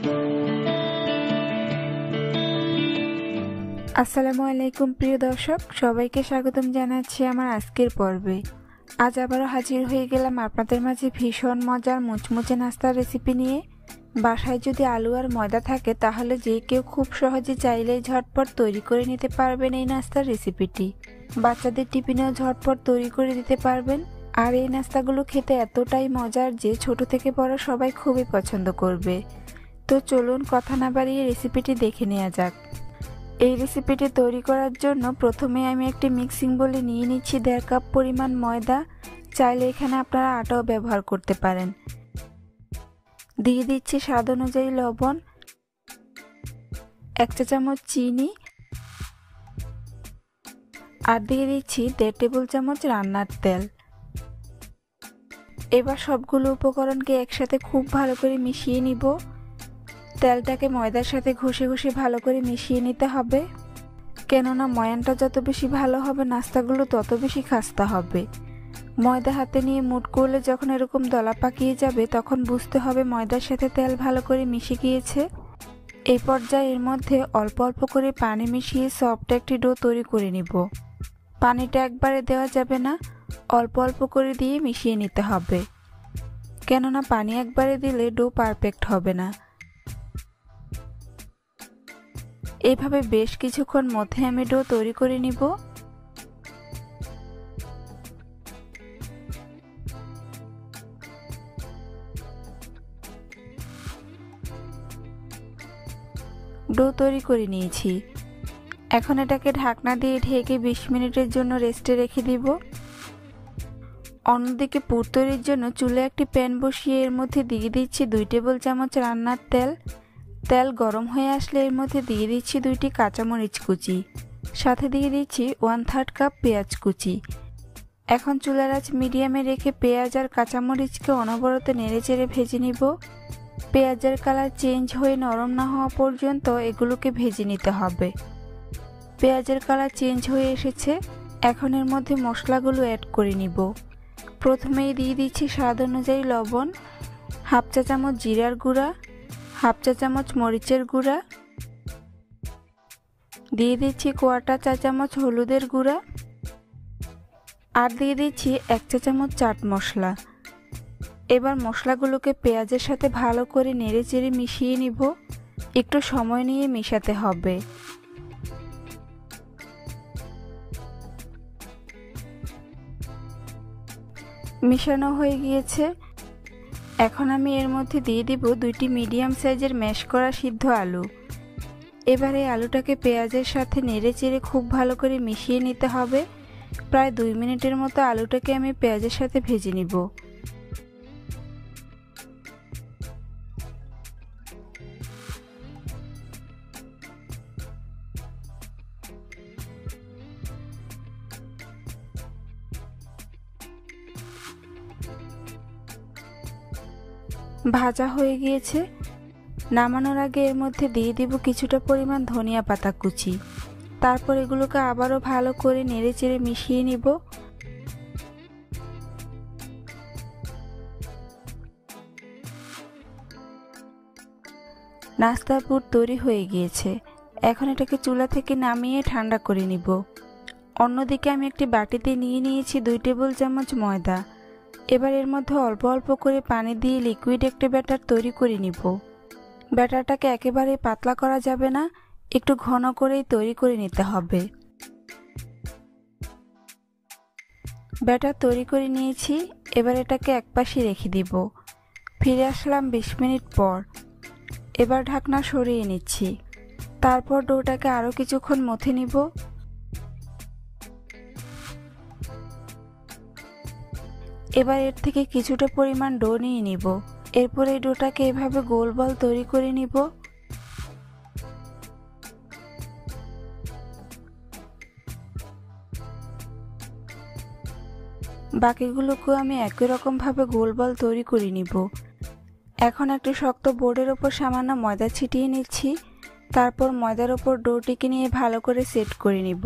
আসসালামু আলাইকুম প্রিয় দর্শক, সবাইকে স্বাগতম জানাচ্ছি আমার আজকের পর্বে। আজ আবারও হাজির হয়ে গেলাম আপনাদের মাঝে ভীষণ মজার মুচমুচে নাস্তার রেসিপি নিয়ে। বাসায় যদি আলু আর ময়দা থাকে তাহলে যে কেউ খুব সহজে চাইলেই ঝটপট তৈরি করে নিতে পারবেন এই নাস্তার রেসিপিটি। বাচ্চাদের টিফিনেও ঝটপট তৈরি করে দিতে পারবেন। আর এই নাস্তাগুলো খেতে এতটাই মজার যে ছোট থেকে বড় সবাই খুবই পছন্দ করবে। তো চলুন কথা না বাড়িয়ে রেসিপিটি দেখে নেওয়া যাক। এই রেসিপিটি তৈরি করার জন্য প্রথমে আমি একটি মিক্সিং বোলে নিয়ে নিচ্ছি 1.5 কাপ পরিমাণ ময়দা। চাইলে এখানে আপনারা আটাও ব্যবহার করতে পারেন। দিয়ে দিচ্ছি স্বাদ অনুযায়ী লবণ, 1 চা চামচ চিনি আর দিয়ে দিচ্ছি 1.5 টেবিল চামচ রান্নার তেল। এবার সবগুলো উপকরণকে একসাথে খুব ভালো করে মিশিয়ে নিব। তেলটাকে ময়দার সাথে ঘষে ঘষে ভালো করে মিশিয়ে নিতে হবে, কেননা ময়ানটা যত বেশি ভালো হবে নাস্তাগুলো তত বেশি খাস্তা হবে। ময়দা হাতে নিয়ে মুঠ করলে যখন এরকম দলা পাকিয়ে যাবে তখন বুঝতে হবে ময়দার সাথে তেল ভালো করে মিশে গিয়েছে। এই পর্যায়ে এর মধ্যে অল্প অল্প করে পানি মিশিয়ে সফট একটি ডো তৈরি করে নিব। পানিটা একবারে দেওয়া যাবে না, অল্প অল্প করে দিয়ে মিশিয়ে নিতে হবে, কেননা পানি একবারে দিলে ডো পারফেক্ট হবে না। এইভাবে বেশ কিছুক্ষণ মধ্যে আমি ডো তৈরি করে নিব। ডো তৈরি করে নিয়েছি। এখন এটাকে ঢাকনা দিয়ে ঢেকে 20 মিনিটের জন্য রেস্টে রেখে দিব। অন্যদিকে পুর তৈরির জন্য চুলে একটি প্যান বসিয়ে এর মধ্যে দিয়ে দিচ্ছি 2 টেবিল চামচ রান্নার তেল। তেল গরম হয়ে আসলে এর মধ্যে দিয়ে দিচ্ছি 2টি কাঁচামরিচ কুচি, সাথে দিয়ে দিচ্ছি 1/3 কাপ পেঁয়াজ কুচি। এখন চুলার আঁচ মিডিয়ামে রেখে পেঁয়াজ আর কাঁচামরিচকে অনবরত নেড়েচেড়ে ভেজে নিব। পেঁয়াজের কালার চেঞ্জ হয়ে নরম না হওয়া পর্যন্ত এগুলোকে ভেজে নিতে হবে। পেঁয়াজের কালার চেঞ্জ হয়ে এসেছে, এখন এর মধ্যে মশলাগুলো অ্যাড করে নিব। প্রথমেই দিয়ে দিচ্ছি স্বাদ অনুযায়ী লবণ, 1/2 চা চামচ জিরার গুঁড়া, 1/2 চা চামচ মরিচের গুঁড়া, দিয়ে দিচ্ছি 1/4 চা চামচ হলুদের গুঁড়া আর দিয়ে দিচ্ছি 1 চা চামচ চাট মশলা। এবার মশলাগুলোকে পেঁয়াজের সাথে ভালো করে নেড়েচেড়ে মিশিয়ে নিব। একটু সময় নিয়ে মেশাতে হবে। মিশানো হয়ে গিয়েছে। এখন আমি এর মধ্যে দিয়ে দিব 2টি মিডিয়াম সাইজের ম্যাশ করা সিদ্ধ আলু। এবার এই আলুটাকে পেঁয়াজের সাথে নেড়েচেড়ে খুব ভালো করে মিশিয়ে নিতে হবে। প্রায় 2 মিনিটের মতো আলুটাকে আমি পেঁয়াজের সাথে ভেজে নিব। ভাজা হয়ে গিয়েছে। নামানোর আগে এর মধ্যে দিয়ে দিব কিছুটা পরিমাণ ধনিয়া পাতা কুচি। তারপর এগুলোকে আবারও ভালো করে নেড়েচেড়ে মিশিয়ে নিব। নাস্তার পুর তৈরি হয়ে গিয়েছে। এখন এটাকে চুলা থেকে নামিয়ে ঠান্ডা করে নিব। অন্যদিকে আমি একটি বাটিতে নিয়ে নিয়েছি 2 টেবিল চামচ ময়দা। এবার এর মধ্যে অল্প অল্প করে পানি দিয়ে লিকুইড একটা ব্যাটার তৈরি করে নিব। ব্যাটারটাকে একেবারে পাতলা করা যাবে না, একটু ঘন করেই তৈরি করে নিতে হবে। ব্যাটার তৈরি করে নিয়েছি। এবার এটাকে একপাশে রেখে দিব। ফিরে আসলাম 20 মিনিট পর। এবার ঢাকনা সরিয়ে নিচ্ছি। তারপর ডোটাকে আরও কিছুক্ষণ মথে নিব। এবার এর থেকে কিছুটা পরিমাণ ডো নিয়ে নিব। এরপর এই ডোটাকে এভাবে গোল বল তৈরি করে নিব। বাকিগুলোকেও আমি একই রকম ভাবে গোল বল তৈরি করে নিব। এখন একটি শক্ত বোর্ডের উপর সামান্য ময়দা ছিটিয়ে নিচ্ছি। তারপর ময়দার উপর ডোটিকে নিয়ে ভালো করে সেট করে নিব।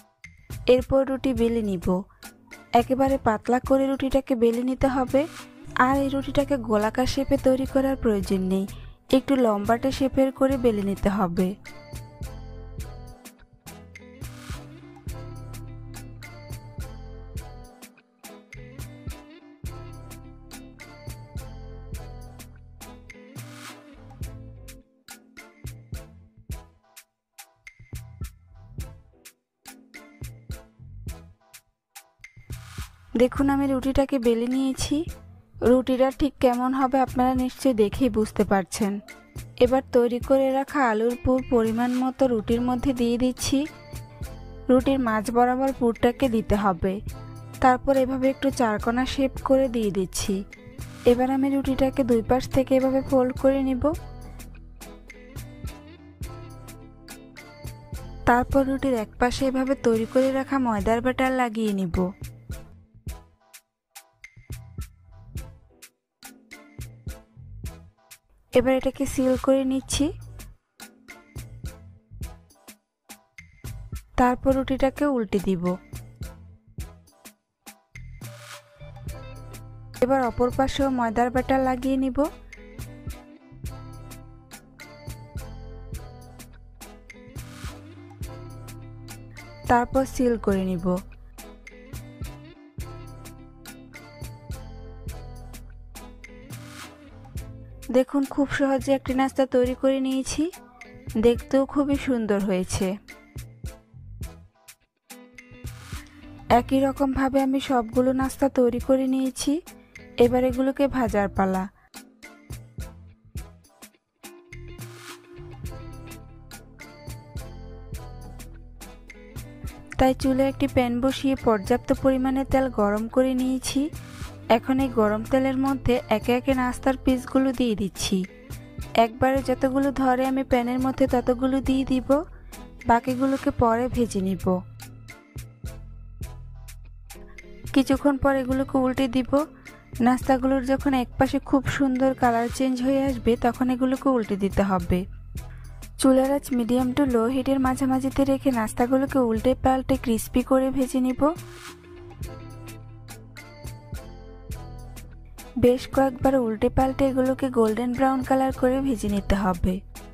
এরপর রুটি বেলে নিব। একেবারে পাতলা করে রুটিটাকে বেলে নিতে হবে। আর এই রুটিটাকে গোলাকার শেপে তৈরি করার প্রয়োজন নেই, একটু লম্বাটে শেপের করে বেলে নিতে হবে। দেখুন আমি রুটিটাকে বেলে নিয়েছি। রুটিটা ঠিক কেমন হবে আপনারা নিশ্চয়ই দেখেই বুঝতে পারছেন। এবার তৈরি করে রাখা আলুর পুর পরিমাণ মতো রুটির মধ্যে দিয়ে দিচ্ছি। রুটির মাঝ বরাবর পুরটাকে দিতে হবে, তারপর এভাবে একটু চারকোনা শেপ করে দিয়ে দিচ্ছি। এবার আমি রুটিটাকে দুই পাশ থেকে এভাবে ফোল্ড করে নিব। তারপর রুটির এক পাশে এভাবে তৈরি করে রাখা ময়দার ব্যাটার লাগিয়ে নিব। এবার এটাকে সিল করে নিচ্ছি। তারপর রুটিটাকে উল্টে দিব। এবার অপর পাশেও ময়দার ব্যাটার লাগিয়ে নিব। তারপর সিল করে নিব। দেখুন খুব সহজে একটি নাস্তা তৈরি করে নিয়েছি, দেখতেও খুবই সুন্দর হয়েছে। একই রকম ভাবে আমি সবগুলো নাস্তা তৈরি করে নিয়েছি। এবার এগুলোকে ভাজার পালা। তাই চুলে একটি প্যান বসিয়ে পর্যাপ্ত পরিমাণে তেল গরম করে নিয়েছি। এখন এই গরম তেলের মধ্যে একে একে নাস্তার পিসগুলো দিয়ে দিচ্ছি। একবারে যতগুলো ধরে আমি প্যানের মধ্যে ততগুলো দিয়ে দিব, বাকিগুলোকে পরে ভেজে নিব। কিছুক্ষণ পর এগুলোকে উল্টে দিব। নাস্তাগুলোর যখন একপাশে খুব সুন্দর কালার চেঞ্জ হয়ে আসবে তখন এগুলোকে উল্টে দিতে হবে। চুলার আঁচ মিডিয়াম টু লো হিটের মাঝামাঝিতে রেখে নাস্তাগুলোকে উল্টে পাল্টে ক্রিস্পি করে ভেজে নিব। বেশ কয়েকবার উল্টে পাল্টে এগুলোকে গোল্ডেন ব্রাউন কালার করে ভেজে নিতে হবে।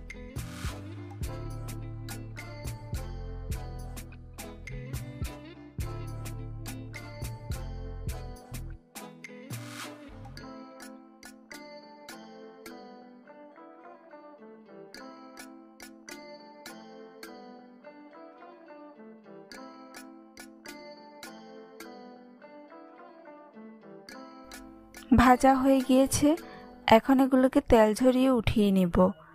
ভাজা হয়ে গিয়েছে, এখন এগুলোকে তেল ঝরিয়ে উঠিয়ে নিব।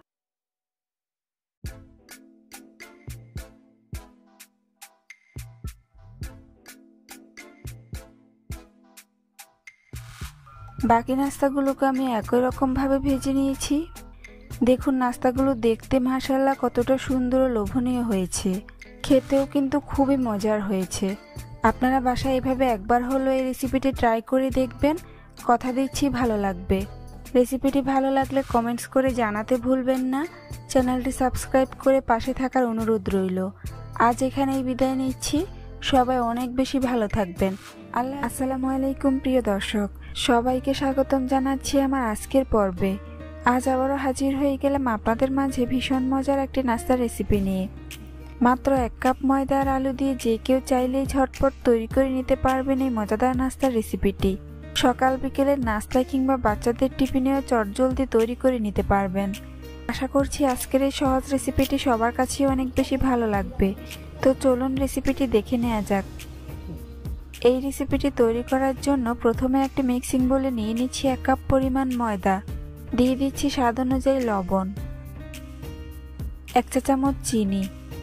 বাকি নাস্তাগুলোকে আমি একই রকম ভাবে ভেজে নিয়েছি। দেখুন নাস্তাগুলো দেখতে মাশাআল্লাহ কতটা সুন্দর ও লোভনীয় হয়েছে, খেতেও কিন্তু খুবই মজার হয়েছে। আপনারা বাসায় এভাবে একবার হলো এই রেসিপিটি ট্রাই করে দেখবেন, কথা দিচ্ছি ভালো লাগবে। রেসিপিটি ভালো লাগলে কমেন্টস করে জানাতে ভুলবেন না। চ্যানেলটি সাবস্ক্রাইব করে পাশে থাকার অনুরোধ রইল। আজ এখানেই বিদায় নিচ্ছি, সবাই অনেক বেশি ভালো থাকবেন। আসসালামু আলাইকুম প্রিয় দর্শক, সবাইকে স্বাগতম জানাচ্ছি আমার আজকের পর্বে। আজ আবারও হাজির হয়ে গেলাম আপনাদের মাঝে ভীষণ মজার একটি নাস্তার রেসিপি নিয়ে। মাত্র 1 কাপ ময়দা আর আলু দিয়ে যে কেউ চাইলেই ঝটপট তৈরি করে নিতে পারবেন এই মজাদার নাস্তার রেসিপিটি। সকাল বিকেলের নাস্তা কিংবা বাচ্চাদের টিফিনেও চটজলদি তৈরি করে নিতে পারবেন। আশা করছি আজকের এই সহজ রেসিপিটি সবার কাছেই অনেক বেশি ভালো লাগবে। তো চলুন রেসিপিটি দেখে নেওয়া যাক। এই রেসিপিটি তৈরি করার জন্য প্রথমে একটি মিক্সিং বোলে নিয়ে নিচ্ছি 1 কাপ পরিমাণ ময়দা, দিয়ে দিচ্ছি স্বাদ অনুযায়ী লবণ, 1 চা চামচ চিনি,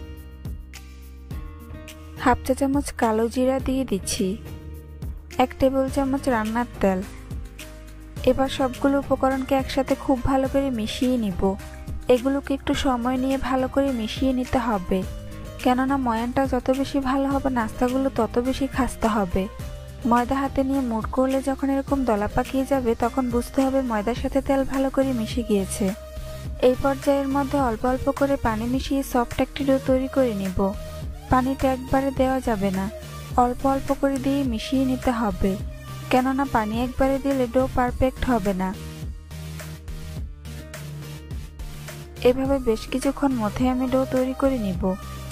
হাফ চা চামচ কালো জিরা দিয়ে দিচ্ছি, 1 টেবিল চামচ রান্নার তেল। এবার সবগুলো উপকরণকে একসাথে খুব ভালো করে মিশিয়ে নিব। এগুলোকে একটু সময় নিয়ে ভালো করে মিশিয়ে নিতে হবে, কেননা ময়ানটা যত বেশি ভালো হবে নাস্তাগুলো তত বেশি খাস্তা হবে। ময়দা হাতে নিয়ে মুট করলে যখন এরকম দলা পাকিয়ে যাবে তখন বুঝতে হবে ময়দার সাথে তেল ভালো করে মিশে গিয়েছে। এই পর্যায়ের মধ্যে অল্প অল্প করে পানি মিশিয়ে সফট একটি ডো তৈরি করে নিব। পানিটা একবারে দেওয়া যাবে না, অল্প অল্প করে দিয়ে মিশিয়ে নিতে হবে। কেননা পানি একবারে দিলে ডো পারফেক্ট হবে না। এভাবে বেশ কিছুক্ষণ মধ্যে আমি ডো তৈরি করে নিব।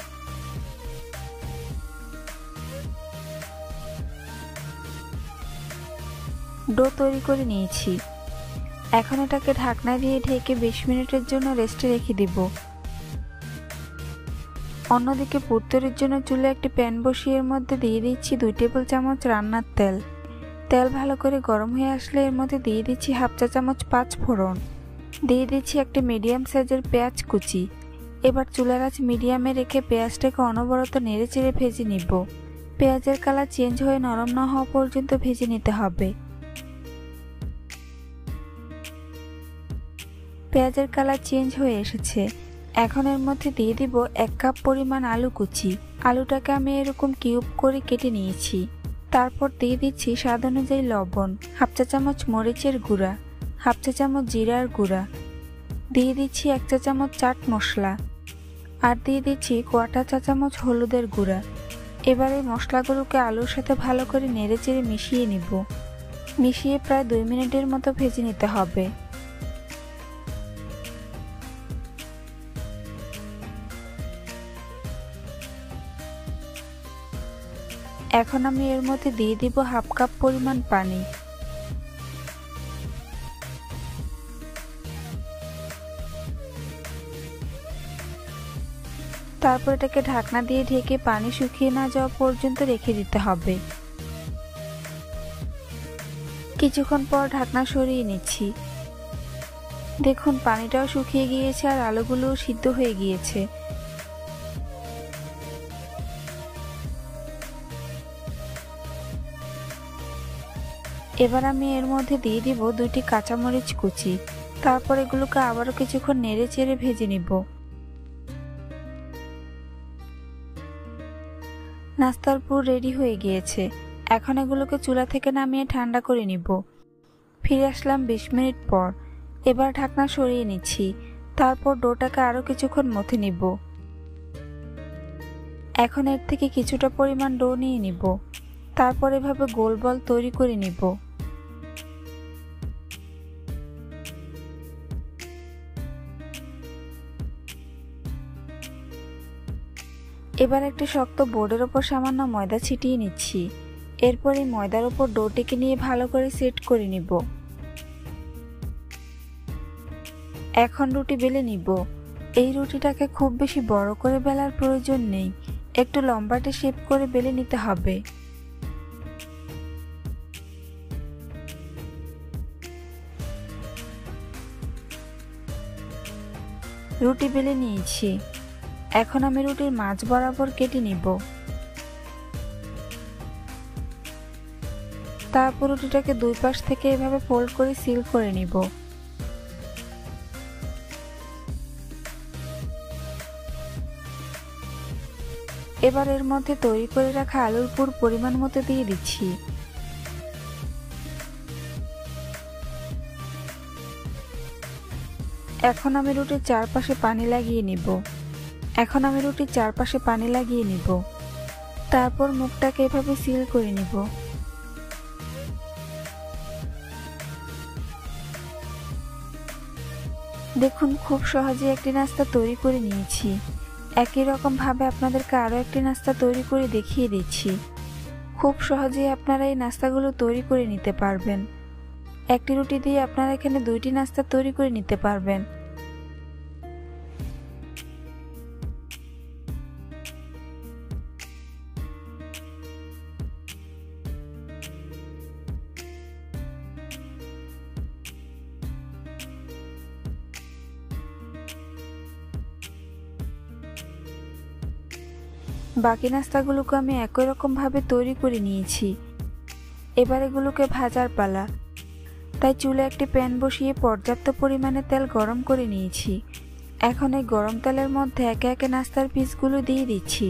ডো তৈরি করে নিয়েছি। এখন এটাকে ঢাকনা দিয়ে ঢেকে 20 মিনিটের জন্য রেস্টে রেখে দিব। অন্যদিকে পুর তৈরির জন্য চুলে একটি প্যান বসিয়ে এর মধ্যে দিয়ে দিচ্ছি 2 টেবিল চামচ রান্নার তেল। তেল ভালো করে গরম হয়ে আসলে এর মধ্যে দিয়ে দিচ্ছি হাফ চা চামচ 5 ফোড়ন। দিয়ে দিচ্ছি একটি মিডিয়াম সাইজের পেঁয়াজ কুচি। এবার চুলার আঁচ মিডিয়ামে রেখে পেঁয়াজটাকে অনবরত নেড়ে চেড়ে ভেজে নিব। পেঁয়াজের কালার চেঞ্জ হয়ে নরম না হওয়া পর্যন্ত ভেজে নিতে হবে। পেঁয়াজের কালার চেঞ্জ হয়ে এসেছে। এখন এর মধ্যে দিয়ে দিব 1 কাপ পরিমাণ আলু কুচি। আলুটাকে আমি এরকম কিউব করে কেটে নিয়েছি। তারপর দিয়ে দিচ্ছি স্বাদ অনুযায়ী লবণ, হাফ চা চামচ মরিচের গুঁড়া, হাফ চা চামচ জিরার গুঁড়া, দিয়ে দিচ্ছি 1 চা চামচ চাট মশলা, আর দিয়ে দিচ্ছি 1/4 চা চামচ হলুদের গুঁড়া। এবার এই মশলাগুলোকে আলুর সাথে ভালো করে নেড়ে চেড়ে মিশিয়ে নিব। মিশিয়ে প্রায় 2 মিনিটের মতো ভেজে নিতে হবে। এখন আমি এর মধ্যে দিয়ে দিব হাফ কাপ পরিমাণ পানি। তারপর এটাকে ঢাকনা দিয়ে ঢেকে পানি শুকিয়ে না যাওয়া পর্যন্ত রেখে দিতে হবে। কিছুক্ষণ পর ঢাকনা সরিয়ে নিচ্ছি। দেখুন পানিটাও শুকিয়ে গিয়েছে আর আলুগুলোও সিদ্ধ হয়ে গিয়েছে। এবার আমি এর মধ্যে দিয়ে দিব 2টি কাঁচামরিচ কুচি। তারপর এগুলোকে আবারও কিছুক্ষণ নেড়ে চেড়ে ভেজে নিব। নাস্তার পুর রেডি হয়ে গিয়েছে। এখন এগুলোকে চুলা থেকে নামিয়ে ঠান্ডা করে নিব। ফিরে আসলাম 20 মিনিট পর। এবার ঢাকনা সরিয়ে নিচ্ছি। তারপর ডোটাকে আরও কিছুক্ষণ মথে নিব। এখন এর থেকে কিছুটা পরিমাণ ডো নিয়ে নিব। তারপর এভাবে গোল বল তৈরি করে নিব। এবার একটি শক্ত বোর্ডের ওপর সামান্য ময়দা ছিটিয়ে নিচ্ছি। এরপর এই ময়দার ওপর ডোটিকে নিয়ে ভালো করে সেট করে নিব। এখন রুটি বেলে নিব। এই রুটিটাকে খুব বেশি বড় করে বেলার প্রয়োজন নেই, একটু লম্বাটে শেপ করে বেলে নিতে হবে। রুটি বেলে নিয়েছি। এখন আমি রুটির মাঝ বরাবর কেটে নিব। তারপর রুটিটাকে 2 পাশ থেকে এভাবে ফোল্ড করে সিল করে নিব। এবার এর মধ্যে তৈরি করে রাখা আলুর পুর পরিমাণ মতো দিয়ে দিচ্ছি। এখন আমি রুটির চারপাশে পানি লাগিয়ে নিব। তারপর মুখটাকে এভাবে সিল করে নিব। দেখুন খুব সহজে একটি নাস্তা তৈরি করে নিয়েছি। একই রকম ভাবে আপনাদেরকে আরও একটি নাস্তা তৈরি করে দেখিয়ে দিচ্ছি। খুব সহজেই আপনারা এই নাস্তাগুলো তৈরি করে নিতে পারবেন। একটি রুটি দিয়ে আপনারা এখানে 2টি নাস্তা তৈরি করে নিতে পারবেন। বাকি নাস্তাগুলোকে আমি একই রকম ভাবে তৈরি করে নিয়েছি। এবার এগুলোকে ভাজার পালা। তাই চুলে একটি প্যান বসিয়ে পর্যাপ্ত পরিমাণে তেল গরম করে নিয়েছি। এখন এই গরম তেলের মধ্যে একে একে নাস্তার পিসগুলো দিয়ে দিচ্ছি।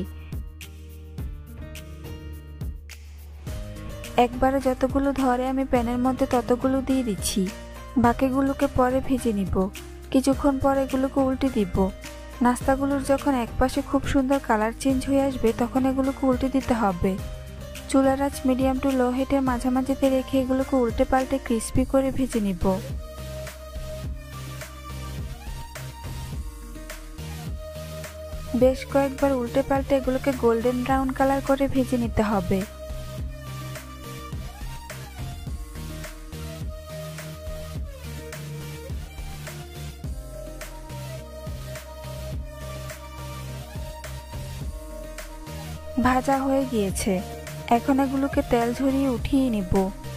একবারে যতগুলো ধরে আমি প্যানের মধ্যে ততগুলো দিয়ে দিচ্ছি। বাকিগুলোকে পরে ভেজে নিব। কিছুক্ষণ পর এগুলোকে উল্টে দিব। নাস্তাগুলোর যখন একপাশে খুব সুন্দর কালার চেঞ্জ হয়ে আসবে তখন এগুলোকে উল্টে দিতে হবে। চুলার আঁচ মিডিয়াম টু লো হিটের মাঝামাঝিতে রেখে এগুলোকে উল্টে পাল্টে ক্রিস্পি করে ভেজে নিব। বেশ কয়েকবার উল্টে পাল্টে এগুলোকে গোল্ডেন ব্রাউন কালার করে ভেজে নিতে হবে। ভাজা হয়ে গিয়েছে, এখন এগুলোকে তেল ঝরিয়ে উঠিয়ে নিব।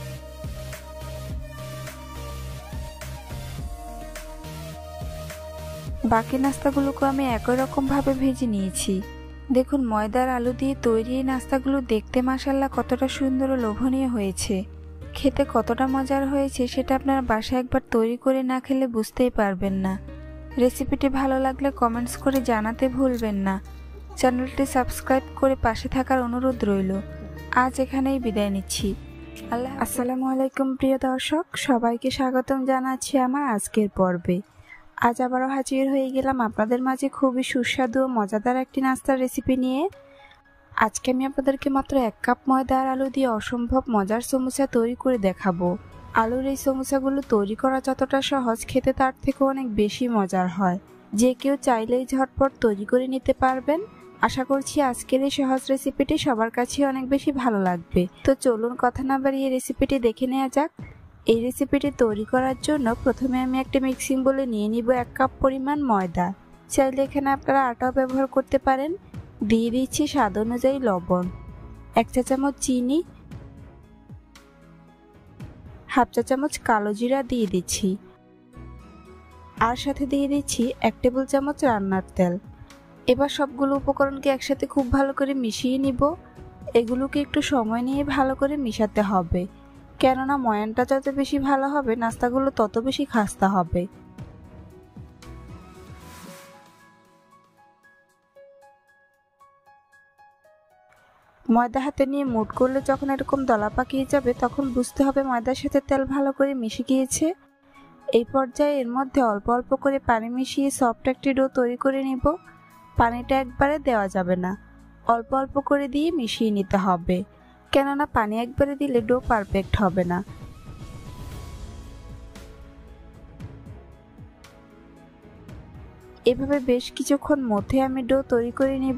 বাকি নাস্তাগুলোকে আমি একই রকম ভাবে ভেজে নিয়েছি। দেখুন ময়দার আলু দিয়ে তৈরি এই নাস্তাগুলো দেখতে মাশাআল্লাহ কতটা সুন্দর ও লোভনীয় হয়েছে। খেতে কতটা মজার হয়েছে সেটা আপনারা বাসায় একবার তৈরি করে না খেলে বুঝতেই পারবেন না। রেসিপিটি ভালো লাগলে কমেন্টস করে জানাতে ভুলবেন না। চ্যানেলটি সাবস্ক্রাইব করে পাশে থাকার অনুরোধ রইল। আজ এখানেই বিদায় নিচ্ছি। আসসালামু আলাইকুম প্রিয় দর্শক, সবাইকে স্বাগতম জানাচ্ছি আমার আজকের পর্বে। আজ আবারও হাজির হয়ে গেলাম আপনাদের মাঝে খুবই সুস্বাদু ও মজাদার একটি নাস্তার রেসিপি নিয়ে। আজকে আমি আপনাদেরকে মাত্র 1 কাপ ময়দা আর আলু দিয়ে অসম্ভব মজার সমোসা তৈরি করে দেখাবো। আলুর এই সমোসাগুলো তৈরি করা যতটা সহজ, খেতে তার থেকে অনেক বেশি মজার হয়। যে কেউ চাইলেই ঝটপট তৈরি করে নিতে পারবেন। আশা করছি আজকের এই সহজ রেসিপিটি সবার কাছে অনেক বেশি ভালো লাগবে। তো চলুন কথা না বাড়িয়ে রেসিপিটি দেখে নেওয়া যাক। এই রেসিপিটি তৈরি করার জন্য প্রথমে আমি একটা মিক্সিং বোলে নিয়ে নিব 1 কাপ পরিমাণ ময়দা। চাইলে এখানে আপনারা আটাও ব্যবহার করতে পারেন। দিয়ে দিচ্ছি স্বাদ অনুযায়ী লবণ, 1 চা চামচ চিনি, হাফ চা চামচ কালো জিরা দিয়ে দিচ্ছি, আর সাথে দিয়ে দিচ্ছি 1 টেবিল চামচ রান্নার তেল। এবার সবগুলো উপকরণকে একসাথে খুব ভালো করে মিশিয়ে নিব। এগুলোকে একটু সময় নিয়ে ভালো করে মিশাতে হবে, কেননা ময়ানটা যত বেশি ভালো হবে নাস্তাগুলো তত বেশি খাস্তা হবে। ময়দা হাতে নিয়ে মুঠ করলে যখন এরকম দলা পাকিয়ে যাবে তখন বুঝতে হবে ময়দার সাথে তেল ভালো করে মিশে গিয়েছে। এই পর্যায়ে এর মধ্যে অল্প অল্প করে পানি মিশিয়ে সফট একটি ডো তৈরি করে নিব। পানিটা একবারে দেওয়া যাবে না, অল্প অল্প করে দিয়ে মিশিয়ে নিতে হবে, কেননা পানি একবারে দিলে ডো পারফেক্ট হবে না। এভাবে বেশ কিছুক্ষণ মধ্যে আমি ডো তৈরি করে নিব।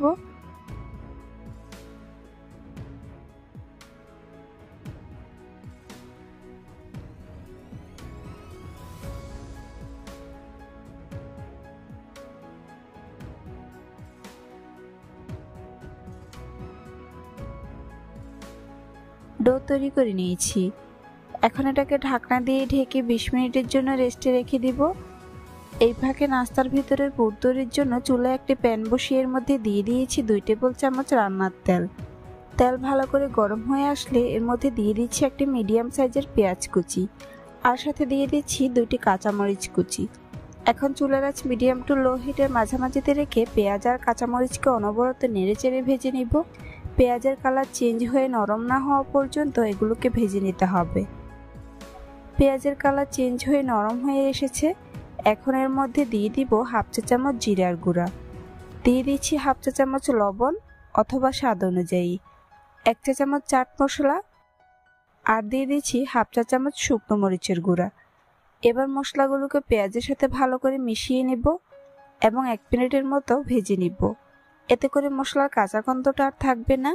ডো তৈরি করে নিয়েছি, এখন এটাকে ঢাকনা দিয়ে ঢেকে 20 মিনিটের জন্য রেস্টে রেখে দিব। এই ফাঁকে নাস্তার ভিতরের পুর তৈরির জন্য চুলায় একটি প্যান বসিয়ে এর মধ্যে দিয়ে দিয়েছি 2 টেবিল চামচ রান্নার তেল। তেল ভালো করে গরম হয়ে আসলে এর মধ্যে দিয়ে দিচ্ছি একটি মিডিয়াম সাইজের পেঁয়াজ কুচি, আর সাথে দিয়ে দিচ্ছি 2টি কাঁচামরিচ কুচি। এখন চুলার আঁচ মিডিয়াম টু লো হিটের মাঝামাঝিতে রেখে পেঁয়াজ আর কাঁচামরিচকে অনবরত নেড়েচেড়ে ভেজে নিব। পেঁয়াজের কালার চেঞ্জ হয়ে নরম না হওয়া পর্যন্ত এগুলোকে ভেজে নিতে হবে। পেঁয়াজের কালার চেঞ্জ হয়ে নরম হয়ে এসেছে, এখন এর মধ্যে দিয়ে দিব হাফ চা চামচ জিরার গুঁড়া, দিয়ে দিচ্ছি হাফ চা চামচ লবণ অথবা স্বাদ অনুযায়ী, 1 চা চামচ চাট মশলা, আর দিয়ে দিচ্ছি হাফ চা চামচ শুকনো মরিচের গুঁড়া। এবার মশলাগুলোকে পেঁয়াজের সাথে ভালো করে মিশিয়ে নিব এবং 1 মিনিটের মতো ভেজে নিব। এতে করে মশলার কাঁচা গন্ধটা আর থাকবে না।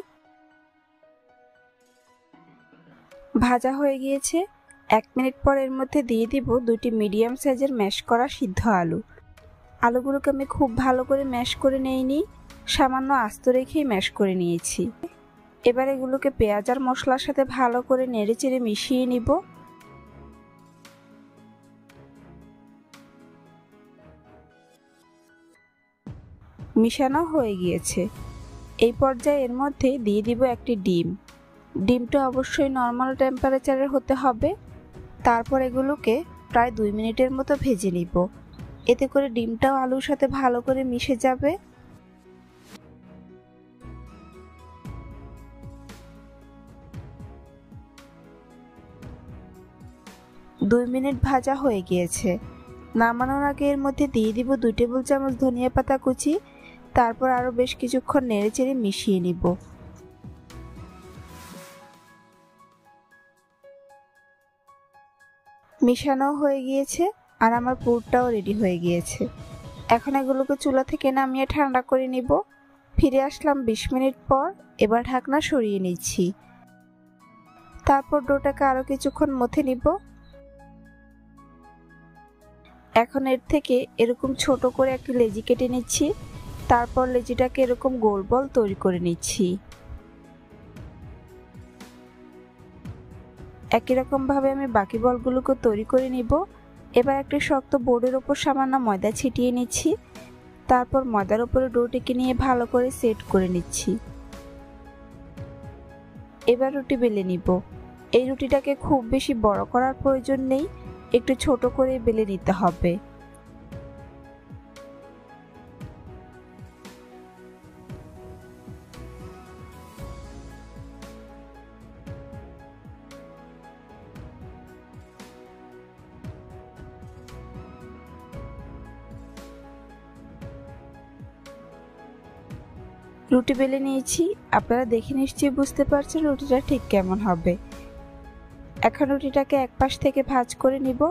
ভাজা হয়ে গিয়েছে, 1 মিনিট পর এর মধ্যে দিয়ে দিব 2টি মিডিয়াম সাইজের ম্যাশ করা সিদ্ধ আলু। আলুগুলোকে আমি খুব ভালো করে ম্যাশ করে নেইনি, সামান্য আস্ত রেখেই ম্যাশ করে নিয়েছি। এবার এগুলোকে পেঁয়াজ আর মশলার সাথে ভালো করে নেড়েচেড়ে মিশিয়ে নিব। মিশানো হয়ে গিয়েছে, এই পর্যায়ে এর মধ্যে দিয়ে দিব একটি ডিম। ডিমটা অবশ্যই নর্মাল টেম্পারেচারের হতে হবে। তারপর এগুলোকে প্রায় 2 মিনিটের মতো ভেজে নিব, এতে করে ডিমটাও আলুর সাথে ভালো করে মিশে যাবে। দুই মিনিট ভাজা হয়ে গিয়েছে, নামানোর আগে এর মধ্যে দিয়ে দিব 2 টেবিল চামচ ধনিয়া পাতা কুচি। তারপর আরও বেশ কিছুক্ষণ নেড়েচেড়ে মিশিয়ে নিব। মিশানো হয়ে গিয়েছে আর আমার পুরটাও রেডি হয়ে গিয়েছে। এখন এগুলোকে চুলা থেকে নামিয়ে ঠান্ডা করে নিব। ফিরে আসলাম 20 মিনিট পর। এবার ঢাকনা সরিয়ে নিচ্ছি। তারপর ডোটাকে আরো কিছুক্ষণ মথে নিব। এখন এর থেকে এরকম ছোট করে একটা লেচি কেটে নিচ্ছি। তারপর লেচিটাকে এরকম গোল বল তৈরি করে নিচ্ছি। একই রকম ভাবে আমি বাকি বলগুলোকে তৈরি করে নিব। এবার একটা শক্ত বোর্ডের উপর সামান্য ময়দা ছিটিয়ে নিচ্ছি। তারপর ময়দার উপরে ডোটিকে নিয়ে ভালো করে সেট করে নিচ্ছি। এবার রুটি বেলে নিব। এই রুটিটাকে খুব বেশি বড় করার প্রয়োজন নেই, একটু ছোট করে বেলে নিতে হবে। রুটি বেলে নিয়েছি। আপনারা দেখে নিশ্চয়ই বুঝতে পারছেন রুটিটা ঠিক কেমন হবে। এখন রুটিটাকে এক পাশ থেকে ভাঁজ করে নিব।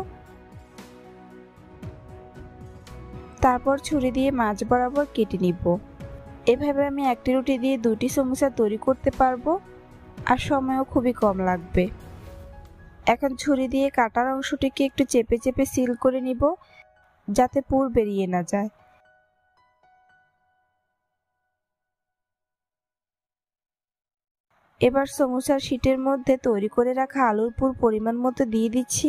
তারপর ছুরি দিয়ে মাঝ বরাবর কেটে নিব। এভাবে আমি একটি রুটি দিয়ে 2টি সমোসা তৈরি করতে পারবো আর সময়ও খুবই কম লাগবে। এখন ছুরি দিয়ে কাটার অংশটিকে একটু চেপে চেপে সিল করে নিব, যাতে পুর বেরিয়ে না যায়। এবার সমোসার শীটের মধ্যে তৈরি করে রাখা আলুর পুর পরিমাণ মতো দিয়ে দিচ্ছি।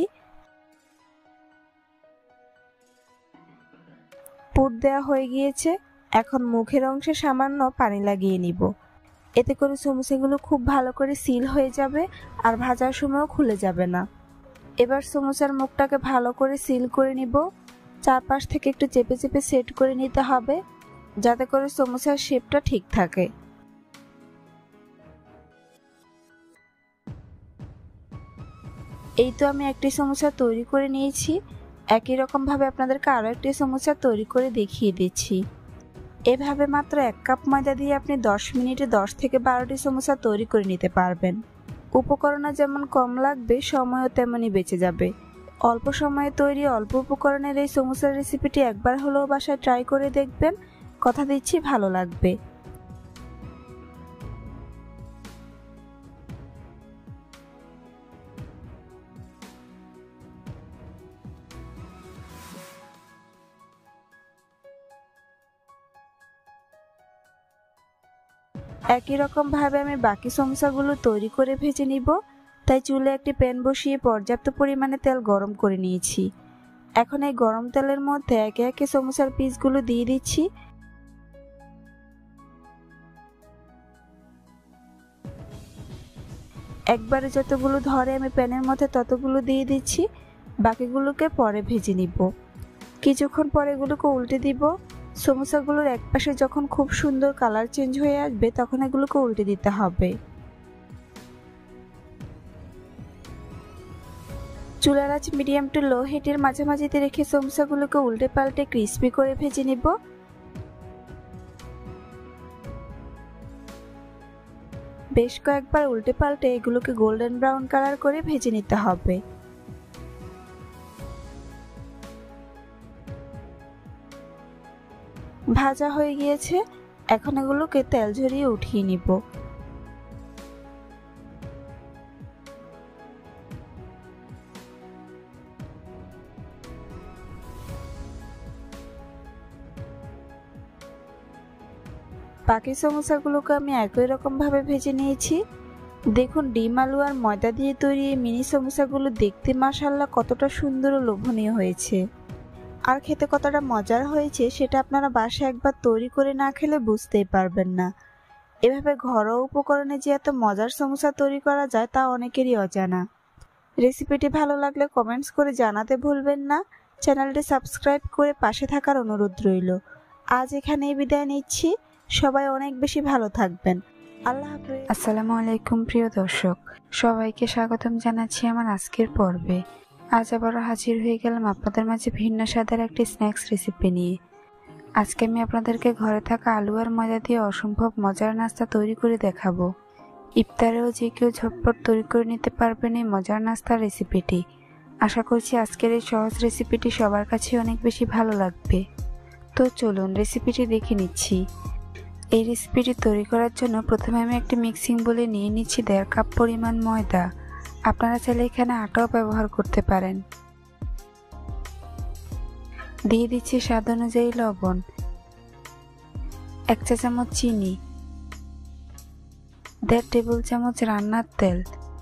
পুর দেওয়া হয়ে গিয়েছে। এখন মুখের অংশে সামান্য পানি লাগিয়ে নিব। এতে করে সমোসাগুলো খুব ভালো করে সিল হয়ে যাবে আর ভাজার সময়ও খুলে যাবে না। এবার সমোসার মুখটাকে ভালো করে সিল করে নিব। চারপাশ থেকে একটু চেপে চেপে সেট করে নিতে হবে, যাতে করে সমোসার শেপটা ঠিক থাকে। এই তো আমি একটি সমোসা তৈরি করে নিয়েছি। একই রকম ভাবে আপনাদেরকে আরো একটি সমোসা তৈরি করে দেখিয়ে দিচ্ছি। এভাবে মাত্র 1 কাপ ময়দা দিয়ে আপনি 10 মিনিটে 10 থেকে 12টি সমোসা তৈরি করে নিতে পারবেন। উপকরণও যেমন কম লাগবে, সময়ও তেমনই বেঁচে যাবে। অল্প সময়ে তৈরি অল্প উপকরণের এই সমোসার রেসিপিটি একবার হলেও বাসায় ট্রাই করে দেখবেন। কথা দিচ্ছি ভালো লাগবে। একই রকম ভাবে আমি বাকি সমোসাগুলো তৈরি করে ভেজে নিব। তাই চুলে একটি প্যান বসিয়ে পর্যাপ্ত পরিমাণে তেল গরম করে নিয়েছি। এখন এই গরম তেলের মধ্যে একে একে সমোসার পিসগুলো দিয়ে দিচ্ছি। একবারে যতগুলো ধরে আমি প্যানের মধ্যে ততগুলো দিয়ে দিচ্ছি। বাকিগুলোকে পরে ভেজে নিব। কিছুক্ষণ পরে এগুলোকে উল্টে দিব। সমোসাগুলোর একপাশে যখন খুব সুন্দর কালার চেঞ্জ হয়ে আসবে, তখন এগুলোকে উল্টে দিতে হবে। চুলার আঁচ মিডিয়াম টু লো হিটের মাঝামাঝিতে রেখে সমোসাগুলোকে উল্টে পাল্টে ক্রিস্পি করে ভেজে নিব। বেশ কয়েকবার উল্টে পাল্টে এগুলোকে গোল্ডেন ব্রাউন কালার করে ভেজে নিতে হবে। ভাজা হয়ে গিয়েছে। এখন এগুলোকে তেল ঝরিয়ে উঠিয়ে নিব। বাকি সমোসাগুলোকে আমি একই রকম ভাবে ভেজে নিয়েছি। দেখুন, ডিম আলু আর ময়দা দিয়ে তৈরি এই মিনি সমোসাগুলো দেখতে মাশাআল্লাহ কতটা সুন্দর ও লোভনীয় হয়েছে। আর খেতে কতটা মজার হয়েছে সেটা আপনারা বাসায় একবার তৈরি করে না খেলে বুঝতেই পারবেন না। এভাবে ঘরোয়া উপকরণে যে এত মজার সমোসা তৈরি করা যায় তা অনেকেরই অজানা। রেসিপিটি ভালো লাগলে কমেন্টস করে জানাতে ভুলবেন না। চ্যানেলটি সাবস্ক্রাইব করে পাশে থাকার অনুরোধ রইল। আজ এখানেই বিদায় নিচ্ছি। সবাই অনেক বেশি ভালো থাকবেন। আল্লাহ হাফেজ। আসসালামু আলাইকুম প্রিয় দর্শক, সবাইকে স্বাগতম জানাচ্ছি আমার আজকের পর্বে। আজ আবারও হাজির হয়ে গেলাম আপনাদের মাঝে ভিন্ন স্বাদের একটি স্ন্যাক্স রেসিপি নিয়ে। আজকে আমি আপনাদেরকে ঘরে থাকা আলু আর ময়দা দিয়ে অসম্ভব মজার নাস্তা তৈরি করে দেখাবো। ইফতারেও যে কেউ ঝটপট তৈরি করে নিতে পারবেন এই মজার নাস্তার রেসিপিটি। আশা করছি আজকের এই সহজ রেসিপিটি সবার কাছে অনেক বেশি ভালো লাগবে। তো চলুন রেসিপিটি দেখে নিচ্ছি। এই রেসিপিটি তৈরি করার জন্য প্রথমে আমি একটি মিক্সিং বোলে নিয়ে নিচ্ছি 1.5 কাপ পরিমাণ ময়দা। আপনারা চাইলে এখানে আটাও ব্যবহার করতে পারেন। দিয়ে দিচ্ছি স্বাদ অনুযায়ী লবণ, 1 চা চামচ চিনি, 1.5 টেবিল চামচ রান্নার তেল।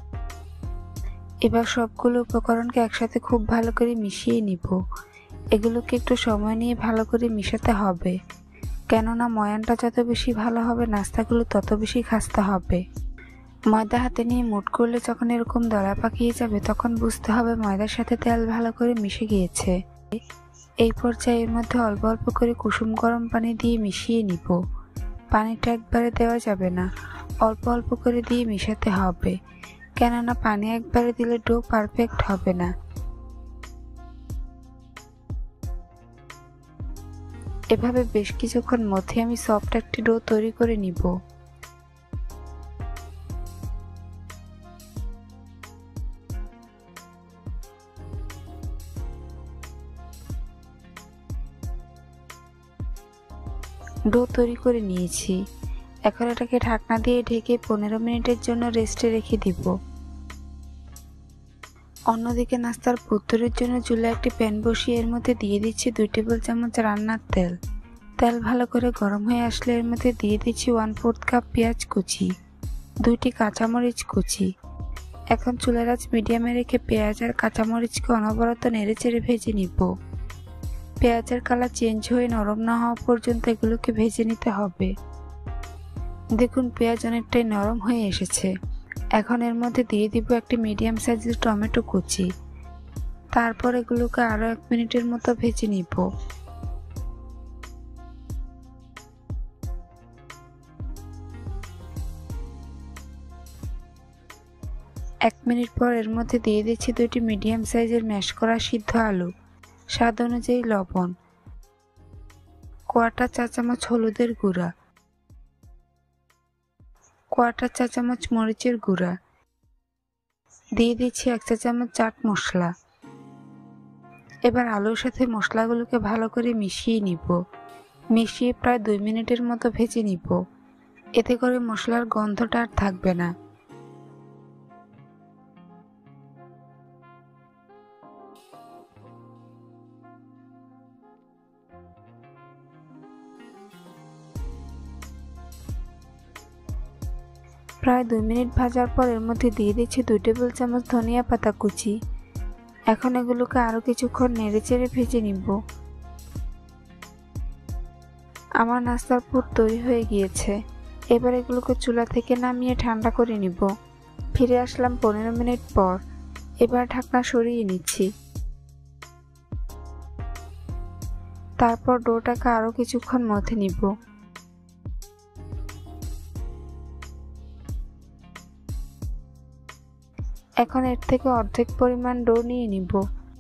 এবার সবগুলো উপকরণকে একসাথে খুব ভালো করে মিশিয়ে নিব। এগুলোকে একটু সময় নিয়ে ভালো করে মিশাতে হবে, কেননা ময়ানটা যত বেশি ভালো হবে নাস্তাগুলো তত বেশি খাস্তা হবে। ময়দা হাতে নিয়ে মুঠ করলে যখন এরকম দলা পাকিয়ে যাবে তখন বুঝতে হবে ময়দার সাথে তেল ভালো করে মিশে গিয়েছে। এই পর্যায়ে এর মধ্যে অল্প অল্প করে কুসুম গরম পানি দিয়ে মিশিয়ে নিব। পানিটা একবারে দেওয়া যাবে না, অল্প অল্প করে দিয়ে মিশাতে হবে, কেননা পানি একবারে দিলে ডো পারফেক্ট হবে না। এভাবে বেশ কিছুক্ষণ মধ্যে আমি সফট একটি ডো তৈরি করে নিব। ডো তৈরি করে নিয়েছি। এখন এটাকে ঢাকনা দিয়ে ঢেকে 15 মিনিটের জন্য রেস্টে রেখে দিব। অন্যদিকে নাস্তার পুর তৈরির জন্য চুলায় একটি প্যান বসিয়ে এর মধ্যে দিয়ে দিচ্ছি 2 টেবিল চামচ রান্নার তেল। তেল ভালো করে গরম হয়ে আসলে এর মধ্যে দিয়ে দিচ্ছি 1/4 কাপ পেঁয়াজ কুচি, 2টি কাঁচামরিচ কুচি। এখন চুলার আঁচ মিডিয়ামে রেখে পেঁয়াজ আর কাঁচামরিচকে অনবরত নেড়েচেড়ে ভেজে নিব। পেঁয়াজের কালার চেঞ্জ হয়ে নরম না হওয়া পর্যন্ত এগুলোকে ভেজে নিতে হবে। দেখুন পেঁয়াজ অনেকটাই নরম হয়ে এসেছে। এখন এর মধ্যে দিয়ে দিব একটি মিডিয়াম সাইজের টমেটো কুচি। তারপর এগুলোকে আরও 1 মিনিটের মতো ভেজে নিব। এক মিনিট পর এর মধ্যে দিয়ে দিচ্ছি 2টি মিডিয়াম সাইজের ম্যাশ করা সিদ্ধ আলু, স্বাদ অনুযায়ী লবণ, 1/4 চা চামচ হলুদের গুঁড়া, 1/4 চা চামচ মরিচের গুঁড়া, দিয়ে দিচ্ছি 1 চা চামচ চাট মশলা। এবার আলুর সাথে মশলাগুলোকে ভালো করে মিশিয়ে নিব। মিশিয়ে প্রায় 2 মিনিটের মতো ভেজে নিব। এতে করে মশলার গন্ধটা আর থাকবে না। প্রায় 2 মিনিট ভাজার পর এর মধ্যে দিয়ে দিচ্ছি 2 টেবিল চামচ ধনিয়া পাতা কুচি। এখন এগুলোকে আরও কিছুক্ষণ নেড়েচেড়ে ভেজে নিব। আমার নাস্তার পুর তৈরি হয়ে গিয়েছে। এবার এগুলোকে চুলা থেকে নামিয়ে ঠান্ডা করে নিব। ফিরে আসলাম 15 মিনিট পর। এবার ঢাকনা সরিয়ে নিচ্ছি। তারপর ডোটাকে আরও কিছুক্ষণ মথে নিব। এখন এর থেকে অর্ধেক পরিমাণ ডো নিয়ে নিব।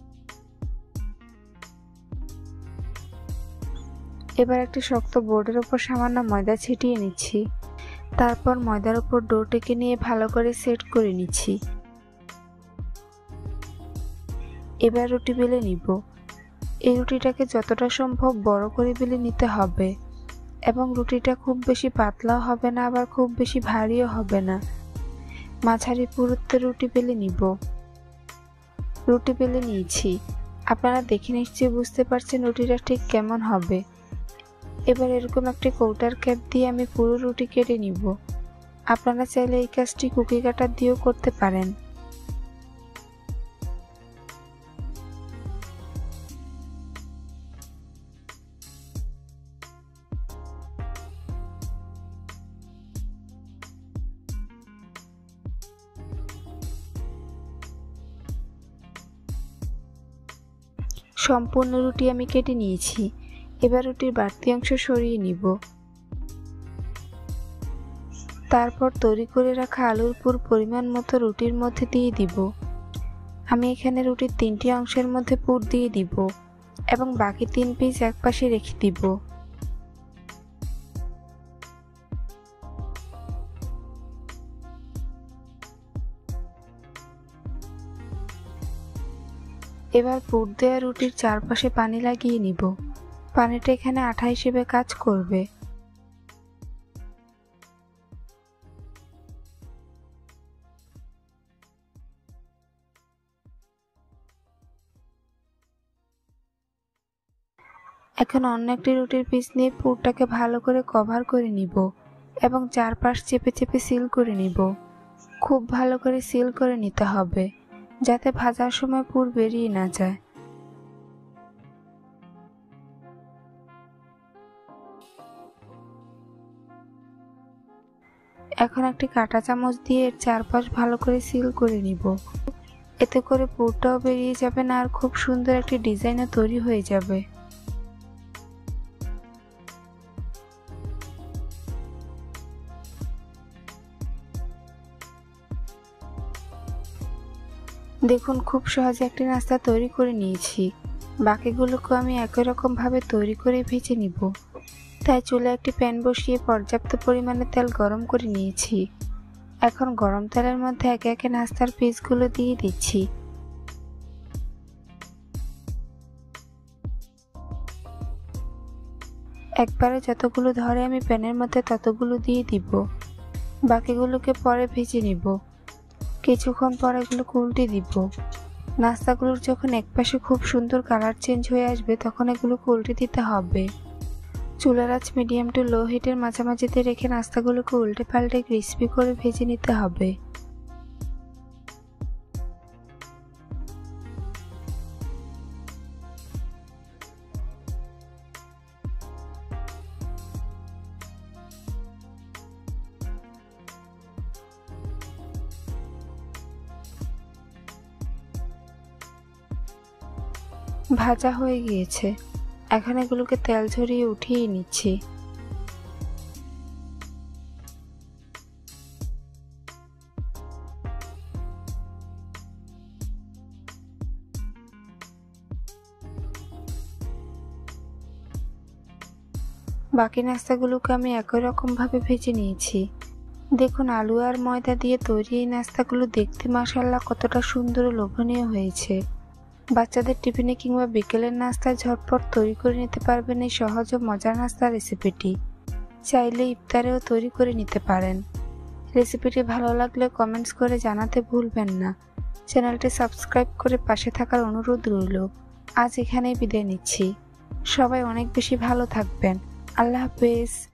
এবার একটি শক্ত বোর্ডের উপর সামান্য ময়দা ছিটিয়ে নিচ্ছি। তারপর ময়দার উপর ডোটাকে নিয়ে ভালো করে সেট করে নিচ্ছি। এবার রুটি বেলে নিব। এই রুটিটাকে যতটা সম্ভব বড় করে বেলে নিতে হবে এবং রুটিটা খুব বেশি পাতলাও হবে না আবার খুব বেশি ভারীও হবে না, মাঝারি পুরুত্বের রুটি বেলে নিব। রুটি বেলে নিয়েছি। আপনারা দেখে নিশ্চয়ই বুঝতে পারছেন রুটিটা ঠিক কেমন হবে। এবার এরকম একটি কৌটার ক্যাপ দিয়ে আমি পুরো রুটি কেটে নিব। আপনারা চাইলে এই কাজটি কুকি কাটার দিয়েও করতে পারেন। সম্পূর্ণ রুটি আমি কেটে নিয়েছি। এবার রুটির বাড়তি অংশ সরিয়ে নিব। তারপর তৈরি করে রাখা আলুর পুর পরিমাণ মতো রুটির মধ্যে দিয়ে দিব। আমি এখানে রুটির 3টি অংশের মধ্যে পুর দিয়ে দিব এবং বাকি 3 পিস একপাশে রেখে দিব। এবার পুর দেওয়া রুটির চারপাশে পানি লাগিয়ে নিব। পানিটা এখানে আঠা হিসেবে কাজ করবে। এখন অন্য একটি রুটির পিস নিয়ে পুরটাকে ভালো করে কভার করে নিব এবং চারপাশ চেপে চেপে সিল করে নিব। খুব ভালো করে সিল করে নিতে হবে যাতে ভাজার সময় পুর বেরিয়ে না যায়। এখন একটি কাঁটা চামচ দিয়ে এর চারপাশ ভালো করে সিল করে নিব। এতে করে পুরটাও বেরিয়ে যাবে না আর খুব সুন্দর একটি ডিজাইনও তৈরি হয়ে যাবে। দেখুন খুব সহজে একটি নাস্তা তৈরি করে নিয়েছি। বাকিগুলোকে আমি একই রকম ভাবে তৈরি করে ভেজে নিব। তাই চুলায় একটি প্যান বসিয়ে পর্যাপ্ত পরিমাণে তেল গরম করে নিয়েছি। এখন গরম তেলের মধ্যে একে একে নাস্তার পিসগুলো দিয়ে দিচ্ছি। একবারে যতগুলো ধরে আমি প্যানের মধ্যে ততগুলো দিয়ে দিব। বাকিগুলোকে পরে ভেজে নিব। কিছুক্ষণ পর এগুলোকে উল্টে দিব। নাস্তাগুলোর যখন একপাশে খুব সুন্দর কালার চেঞ্জ হয়ে আসবে তখন এগুলোকে উল্টে দিতে হবে। চুলার আঁচ মিডিয়াম টু লো হিটের মাঝামাঝিতে রেখে নাস্তাগুলোকে উল্টে পাল্টে ক্রিস্পি করে ভেজে নিতে হবে। ভাজা হয়ে গিয়েছে। এখন এগুলোকে তেল ঝরিয়ে উঠিয়ে নিচ্ছি। বাকি নাস্তাগুলোকে আমি একই রকম ভাবে ভেজে নিয়েছি। দেখুন আলু আর ময়দা দিয়ে তৈরি এই নাস্তাগুলো দেখতে মাশাআল্লাহ কতটা সুন্দর ও লোভনীয় হয়েছে। বাচ্চাদের টিফিনে কিংবা বিকেলের নাস্তায় ঝটপট তৈরি করে নিতে পারবেন এই সহজ ও মজার নাস্তার রেসিপিটি। চাইলে ইফতারেও তৈরি করে নিতে পারেন। রেসিপিটি ভালো লাগলে কমেন্টস করে জানাতে ভুলবেন না। চ্যানেলটি সাবস্ক্রাইব করে পাশে থাকার অনুরোধ রইল। আজ এখানেই বিদায় নিচ্ছি। সবাই অনেক বেশি ভালো থাকবেন। আল্লাহ হাফেজ।